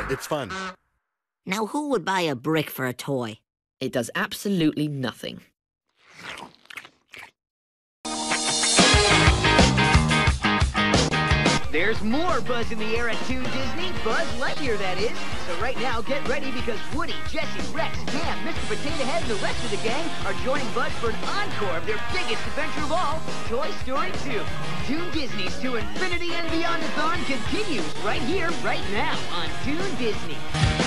It's fun. Now, who would buy a brick for a toy? It does absolutely nothing. There's more Buzz in the air at Toon Disney. Buzz Lightyear, that is. So right now, get ready because Woody, Jesse, Rex, Dan, Mr. Potato Head, and the rest of the gang are joining Buzz for an encore of their biggest adventure of all, Toy Story 2. Toon Disney's To Infinity and Beyond-a-thon continues right here, right now on Toon Disney.